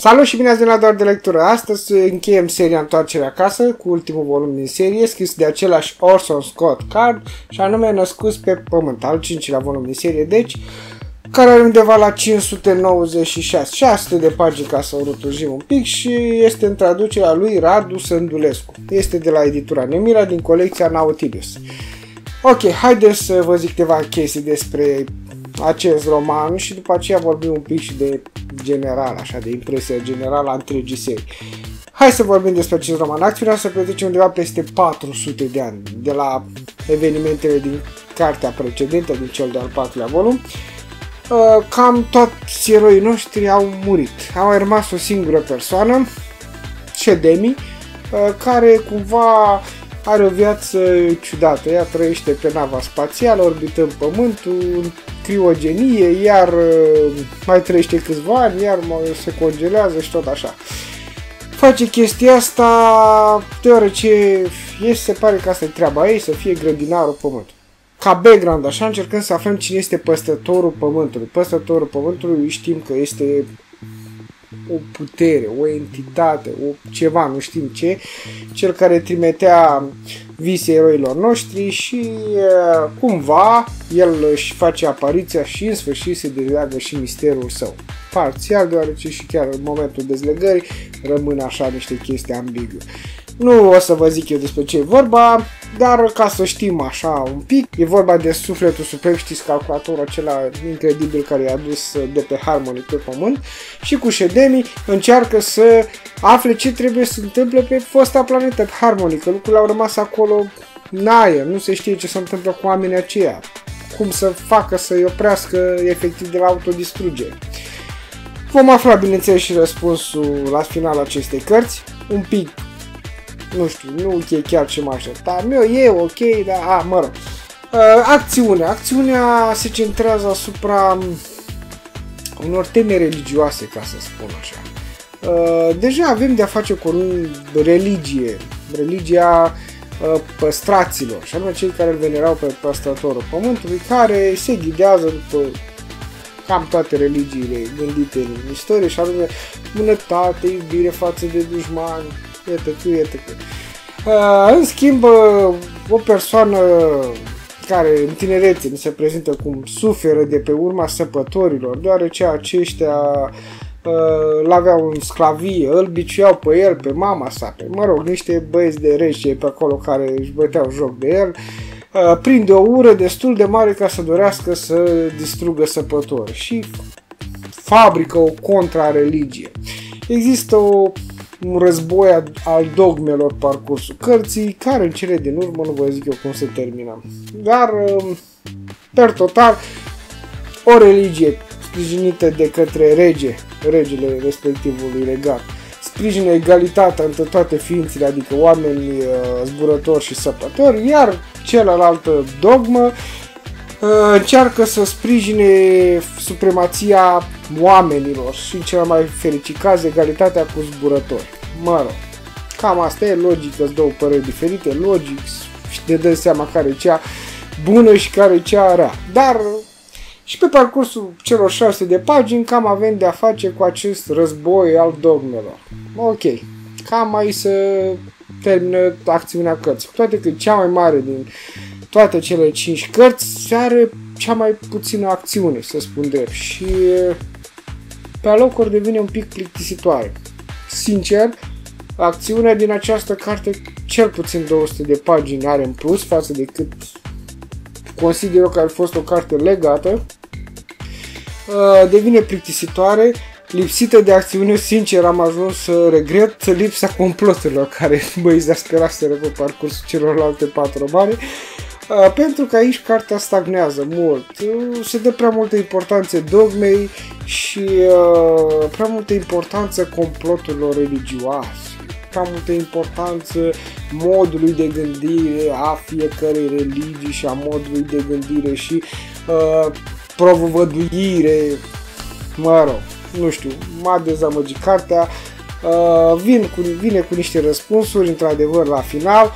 Salut și bine ați venit la Doar de Lectură! Astăzi încheiem seria Întoarcerea acasă cu ultimul volum din serie, scris de același Orson Scott Card și anume Născuți pe Pământ, al 5-lea volum din serie, deci, care are undeva la 596, 600 de pagini ca să o rotujim un pic și este în traducerea lui Radu Sândulescu. Este de la editura Nemira din colecția Nautilus. Ok, haideți să vă zic câteva chestii despre acest roman și după aceea vorbim un pic și de general, așa, de impresia generală a întregii serii. Hai să vorbim despre acest roman. Acțiunea se petrece undeva peste 400 de ani, de la evenimentele din cartea precedentă, din cel de-al 4-lea volum. Cam toți eroii noștri au murit. A mai rămas o singură persoană, Shedemi, care cumva are o viață ciudată. Ea trăiește pe nava spațială, orbitând Pământul, în criogenie, iar mai trăiește câțiva ani, iar se congelează și tot așa. Face chestia asta deoarece se pare că asta e treaba ei, să fie grădinarul Pământului. Ca background, așa, încercăm să aflăm cine este păstrătorul Pământului. Păstrătorul Pământului știm că este o putere, o entitate, ceva, nu știm ce, cel care trimitea vise eroilor noștri și cumva el își face apariția și în sfârșit se dezleagă și misterul său. Parțial, deoarece și chiar în momentul dezlegării rămâne așa niște chestii ambigue. Nu o să vă zic eu despre ce e vorba, dar ca să știm așa un pic, e vorba de sufletul suprem, știți, calculatorul acela incredibil care i-a dus de pe Harmony pe Pământ, și cu Shedemi încearcă să afle ce trebuie să se întâmple pe fosta planetă Harmony, că lucrurile au rămas acolo în aer, nu se știe ce se întâmplă cu oamenii aceia, cum să facă să-i oprească efectiv de la autodistrugere. Vom afla, bineînțeles, și răspunsul la finalul acestei cărți, un pic. Nu știu, nu e chiar ce mă așteptam. E ok, dar mă rog. Acțiunea se centrează asupra unor teme religioase, ca să spun așa. Deja avem de-a face cu religia păstraților, și anume cei care îl venerau pe păstrătorul Pământului, care se ghidează după cam toate religiile gândite în istorie, și anume bunătate, iubire față de dușmani, etc. În schimb, o persoană care în tinerețe ni se prezintă cum suferă de pe urma săpătorilor, deoarece aceștia l-aveau în sclavie, îl biciuiau pe el, pe mama sa, niște băieți de rege pe acolo care își băteau joc de el, prinde o ură destul de mare ca să dorească să distrugă săpători și fabrică o contra-religie. Există un război al dogmelor parcursul cărții, care în cele din urmă nu vă zic eu cum se termină. Dar, per total, o religie sprijinită de către regele respectivului regat, sprijină egalitatea între toate ființele, adică oameni, zburători și săpători, iar celălaltă dogmă încearcă să sprijine supremația oamenilor și în cel mai fericit caz egalitatea cu zburători. Mă rog, cam asta e logică, îți dau păreri diferite, logic și te dă seama care e cea bună și care e cea rea. Dar și pe parcursul celor 600 de pagini cam avem de a face cu acest război al dogmelor. Ok, cam aici se termină acțiunea cărții, cu toate că cea mai mare din toate cele 5 cărți are cea mai puțină acțiune, să spun drept, și pe alocuri devine un pic plictisitoare. Sincer, acțiunea din această carte cel puțin 200 de pagini are în plus față de cât consider eu că ar fost o carte legată. Devine plictisitoare, lipsită de acțiune. Sincer, am ajuns să regret lipsa complotelor care mă exasperaseră pe parcursul celorlalte 4 romane, pentru că aici cartea stagnează mult. Se dă prea multă importanță dogmei și prea multă importanță comploturilor religioase, prea multă importanță modului de gândire a fiecărei religii și a modului de gândire și provăduire. Mă rog, nu știu, m-a dezamăgit cartea. Vine cu niște răspunsuri, într-adevăr, la final.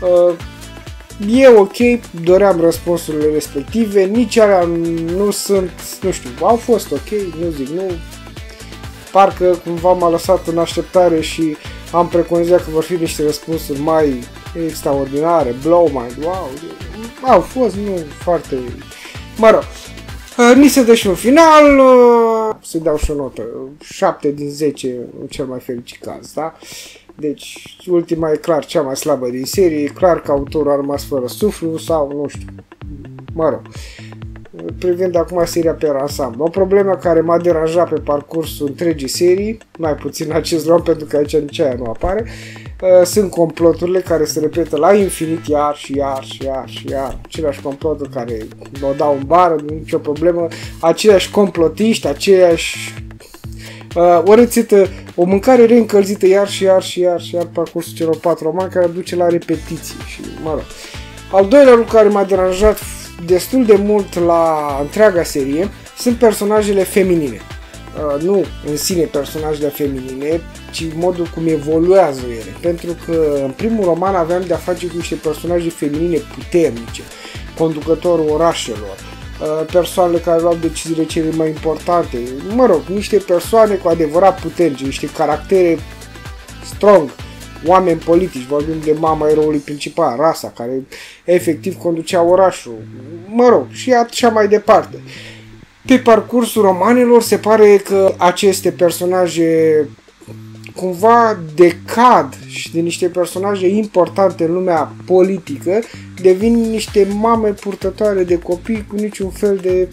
E ok, doream răspunsurile respective, nici alea nu sunt, nu știu, au fost ok, nu zic nu, parcă cumva m-a lăsat în așteptare și am preconizat că vor fi niște răspunsuri mai extraordinare, blow mind, wow, au fost, nu, foarte, mă rog. Ni se dă și un final, să-i dau și o notă, 7 din 10 în cel mai fericit caz, da? Deci, ultima e clar cea mai slabă din serie, e clar că autorul a rămas fără suflu sau, nu știu, mă rog. Privind acum seria pe ansamblu, o problemă care m-a deranjat pe parcursul întregii serii, mai puțin acest rol pentru că aici nici aia nu apare, sunt comploturile care se repetă la infinit iar și iar, aceleași comploturi care o dau în bară, nu nicio problemă, aceiași complotiști, aceiași o rețetă, o mâncare reîncălzită iar parcursul celor 4 romani care duce la repetiții și mă rog. Al doilea lucru care m-a deranjat destul de mult la întreaga serie sunt personajele feminine. Nu în sine personajele feminine, ci modul cum evoluează ele. Pentru că în primul roman aveam de-a face cu niște personaje feminine puternice, conducătorul orașelor, persoanele care luau deciziile cele mai importante, mă rog, niște persoane cu adevărat puternice, niște caractere strong, oameni politici, vorbim de mama eroului principal, Rasa, care efectiv conducea orașul, mă rog, și așa mai departe. Pe parcursul romanelor se pare că aceste personaje cumva decad și de niște personaje importante în lumea politică devin niște mame purtătoare de copii cu niciun fel de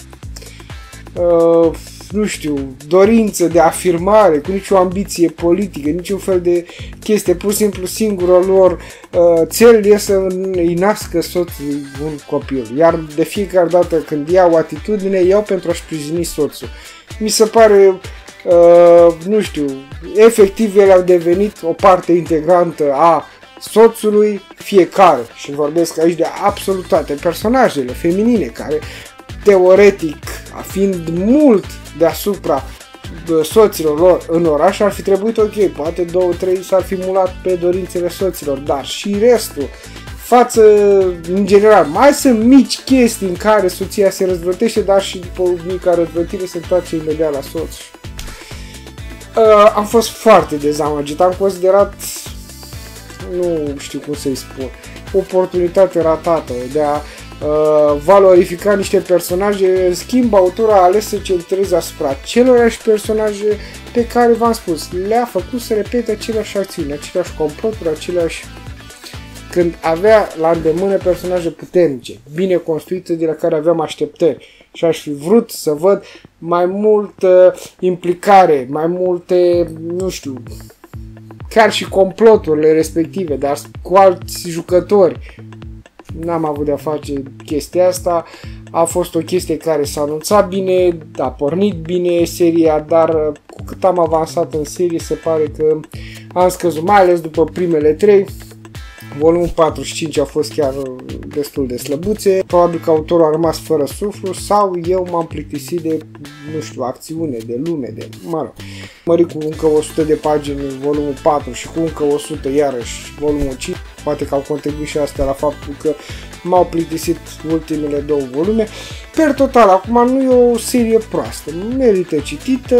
nu știu, dorință de afirmare, cu nicio ambiție politică, niciun fel de chestie, pur și simplu singurul lor cel e să îi nască soțul un copil, iar de fiecare dată când iau atitudine, iau pentru a sprijini soțul. Mi se pare, nu știu, efectiv ele au devenit o parte integrantă a soțului fiecare și vorbesc aici de absolut toate personajele feminine care teoretic, fiind mult deasupra soților lor în oraș, ar fi trebuit ok, poate 2-3 s-ar fi mulat pe dorințele soților, dar și restul, față, în general, mai sunt mici chestii în care soția se răzvrătește, dar și după mica răzvrătire se întoarce imediat la soț. Am fost foarte dezamăgit, am considerat, nu știu cum să-i spun, oportunitate ratată de a valorifica niște personaje. În schimb, autorul a ales să centreze asupra celorași personaje pe care v-am spus, le-a făcut să repete aceleași acțiuni, aceleași comploturi, aceleași, când avea la îndemână personaje puternice, bine construite, de la care aveam așteptări și aș fi vrut să văd mai multă implicare, mai multe, nu știu, chiar și comploturile respective, dar cu alți jucători. N-am avut de-a face chestia asta, a fost o chestie care s-a anunțat bine, a pornit bine seria, dar cu cât am avansat în serie se pare că am scăzut, mai ales după primele 3, volumul 4 și 5 au fost chiar destul de slăbuțe, probabil că autorul a rămas fără suflu sau eu m-am plictisit de, nu știu, acțiune, de lume, de, mă rog, mări cu încă 100 de pagini volumul 4 și cu încă 100 iarăși volumul 5, poate că au contribuit și astea la faptul că m-au plictisit ultimele 2 volume. Per total, acum nu e o serie proastă, merită citită,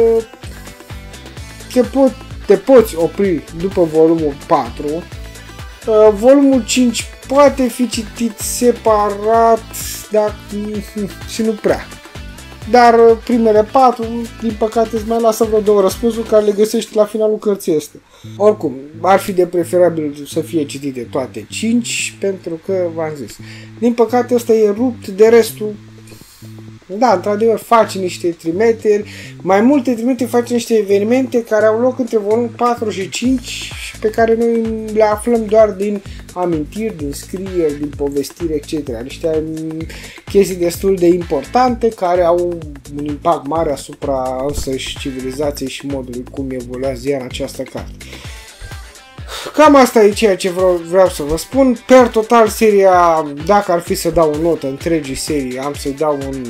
te poți opri după volumul 4, volumul 5 poate fi citit separat și nu prea. Dar primele 4, din păcate, îți mai lasă vreo 2 răspunsuri care le găsești la finalul cărții astea. Oricum, ar fi de preferabil să fie citite toate 5, pentru că, v-am zis, din păcate ăsta e rupt de restul. Da, într-adevăr, face niște trimiteri, mai multe trimiteri, face niște evenimente care au loc între volumul 4 și 5 și pe care noi le aflăm doar din amintiri, din scrieri, din povestiri, etc. Niște chestii destul de importante care au un impact mare asupra însăși civilizației și modului cum evoluează ea în această carte. Cam asta e ceea ce vreau să vă spun. Per total, seria, dacă ar fi să dau o notă întregii serii, am să-i dau un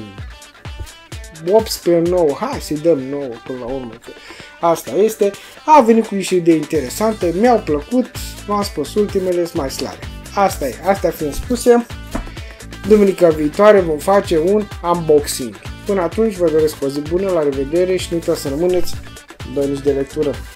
18-9, hai să-i dăm 9 până la urmă, că asta este. A venit cu niște idei interesante, mi-au plăcut, v-am spus, ultimele sunt mai slabe. Asta e, astea fiind spuse, duminica viitoare vom face un unboxing. Până atunci vă doresc o zi bună, la revedere și nu uitați să rămâneți dă nici de lectură.